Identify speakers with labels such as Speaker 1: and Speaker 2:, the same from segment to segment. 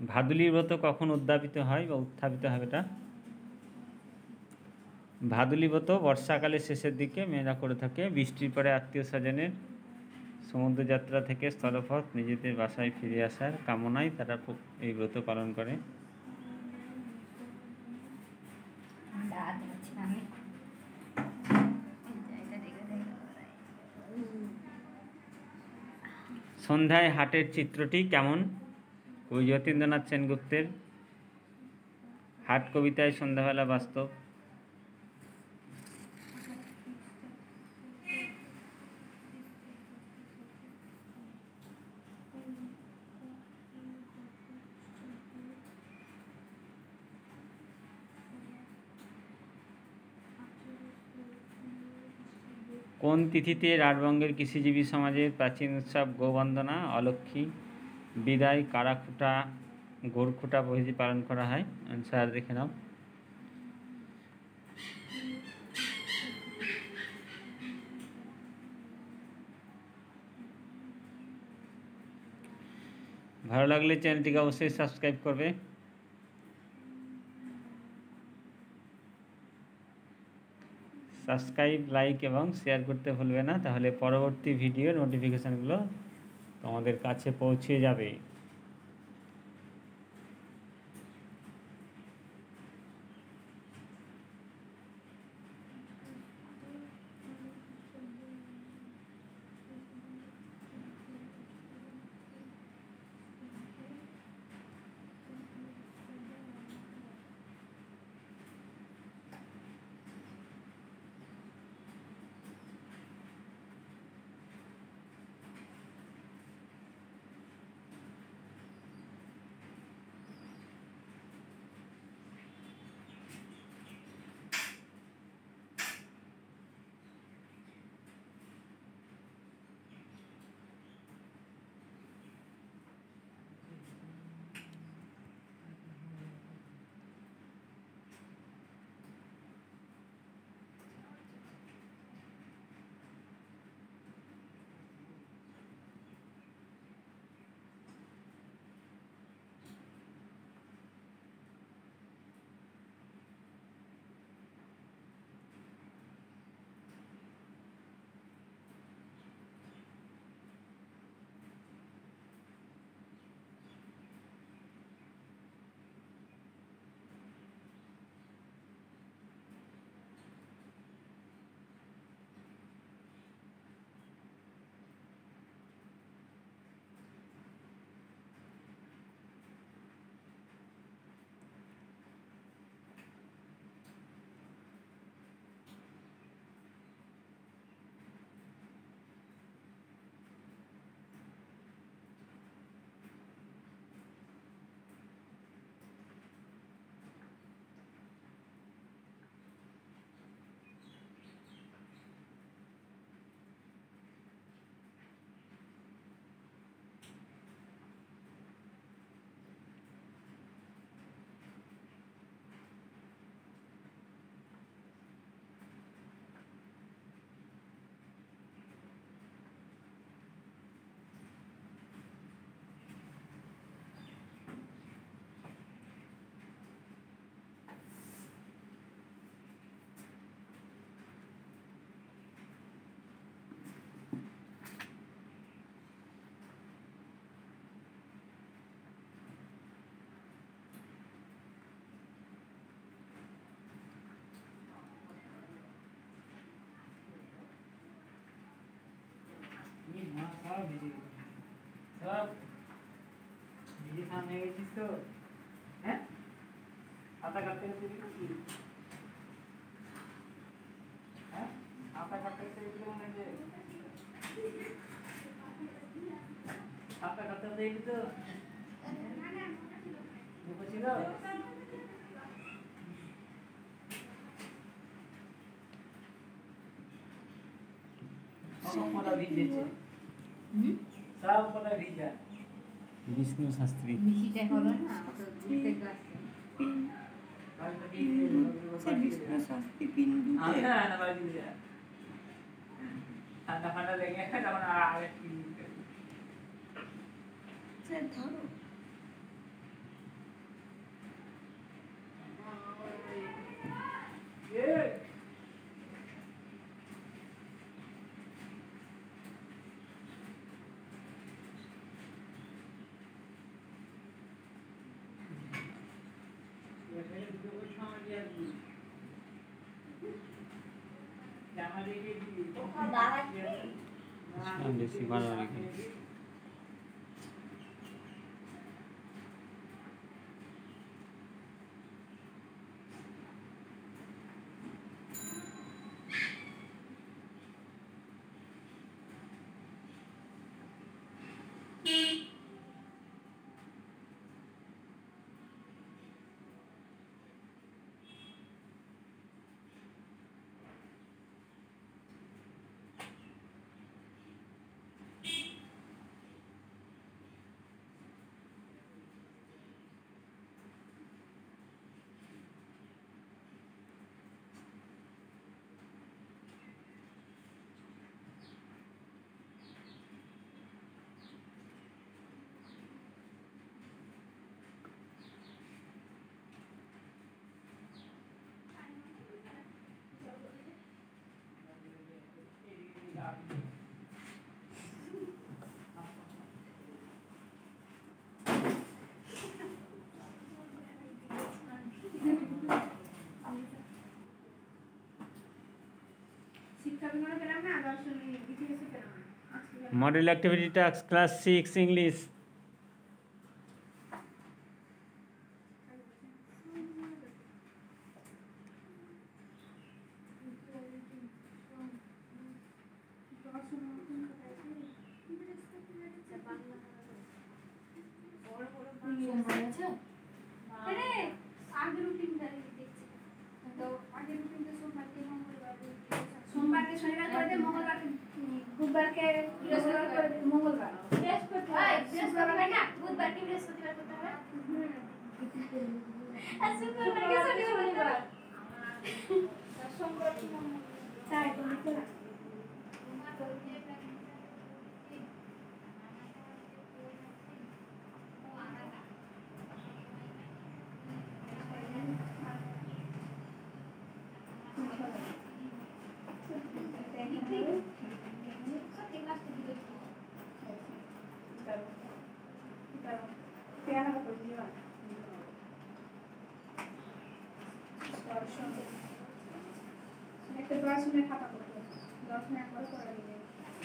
Speaker 1: ভাদুলির ব্রত কখন উদ্যাপিত হয় বা উত্থাপিত হয়? এটা ভাদুলি ব্রত বর্ষাকালের শেষের দিকে মেয়েরা করে থাকে। বৃষ্টির পরে আত্মীয় স্বজনের সমুদ্রযাত্রা থেকে স্থলপথ নিজেদের বাসায় ফিরে আসার কামনায় তারা এই ব্রত পালন করে। সন্ধ্যায় হাটের চিত্রটি কেমন? কবি যতীন্দ্রনাথ সেনগুপ্তের হাট কবিতায় সন্ধ্যাবেলা বাস্তব। কোন তিথিতে রাঢ়বঙ্গের কৃষিজীবী সমাজের প্রাচীন উৎসব গোবন্দনা, অলক্ষ্মী, বিদায়, কারাখুটা, গোরখুটা প্রভৃতি পালন করা হয়? অ্যান্সার দেখে নাও। ভালো লাগলে চ্যানেলটিকে অবশ্যই সাবস্ক্রাইব করবে। সাবস্ক্রাইব, লাইক এবং শেয়ার করতে ভুলবে না, তাহলে পরবর্তী ভিডিওর নোটিফিকেশানগুলো তোমাদের কাছে পৌঁছে যাবে। सब वीडियो सामने गई चीज तो है आता करते हैं आता करते तो विष्णु शास्त्री विष्णु शास्त्री बिंदु धरो বেশি ভালো লাগে। Model activity task class 6 English.
Speaker 2: सोमवार के शनिवार कर दे, मंगलवार के बुधवार के बृहस्पतिवार कर दे, मंगलवार बृहस्पतिवार ना बुधवार के बृहस्पतिवार करता है। शुक्रवार के शनिवार सोमवार के ताई तो निकला একটা 10 মিনিট খাতা করতে 10 মিনিট পরে করে দিবে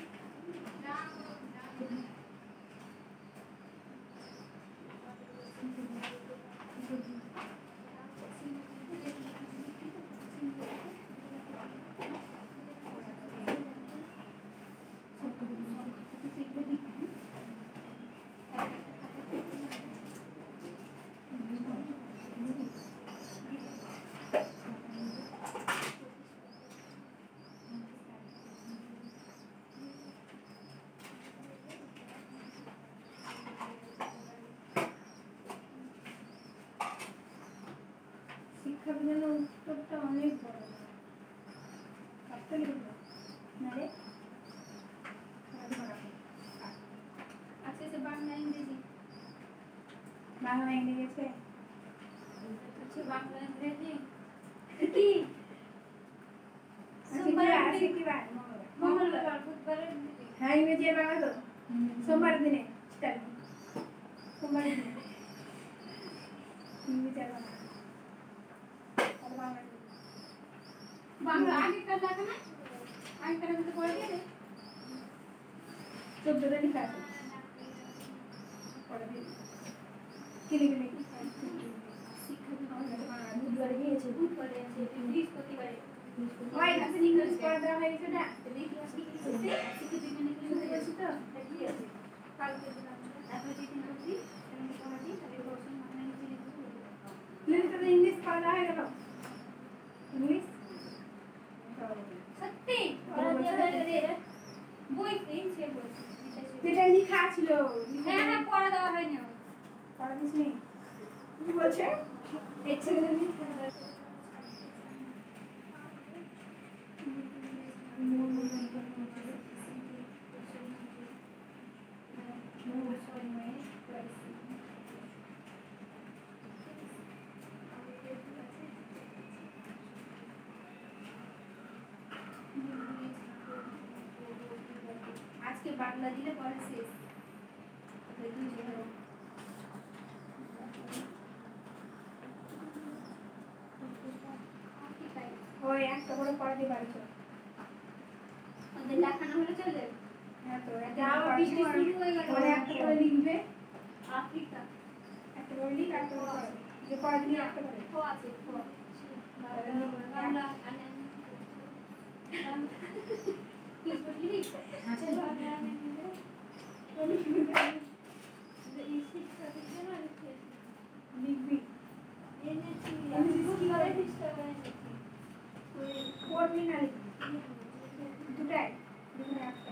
Speaker 2: শিক্ষাবিজ্ঞানের উত্তরটা অনেক বড় কাটতে লিখব না রে আজকে সে বাংলা ইংরেজি আছে আচ্ছা বাংলা ইংরেজি কি সোমবার আছে কি বার মঙ্গলবার বুধবার হ্যাঁ ইংরেজি আর বাংলা তো সোমবার দিনে সোমবার দিনে ইংরেজি আর बांग्ला आगे कर जाता ना आगे करने तो पढ़ गए तो दो दिन का पढ़ गए किले किले सीखा भी बहुत है दूध वाले ये है दूध वाले है इंग्लिश को तिवारे वाई ऐसे इंग्लिश पढ़ रहा है इसे ना देखिए सीखे भी मैंने किया है तो ठीक है काल के दिन आप जी की नौकरी मैंने कहा जी अभी रोशन मारने के लिए नहीं तो इंग्लिश पढ़ रहा है तो इंग्लिश सत्य বই পেনছে বই যেটা লেখা ছিল হ্যাঁ হ্যাঁ পড়া দেওয়া হয়নি পড়া দিছি কি বলছে এক্সেলেন্ট আজকে বাংলা দিলে পড়া শেষ দেখি যেন ওই একটা করে পড়া দিয়ে বাড়ি চল লেখানো হলে চলে
Speaker 3: হ্যাঁ তো একটা
Speaker 2: আবার বৃষ্টি শুরু হয়ে গেল
Speaker 3: পরে একটা করে লিখবে
Speaker 2: আফ্রিকা
Speaker 3: একটা করে লিখ একটা করে যে পরে তুমি একটা করে
Speaker 2: ও আছে ও বাংলা কি বললি
Speaker 3: আচ্ছা লিখবি পড়বি না লিখবি দুটাই দুটাই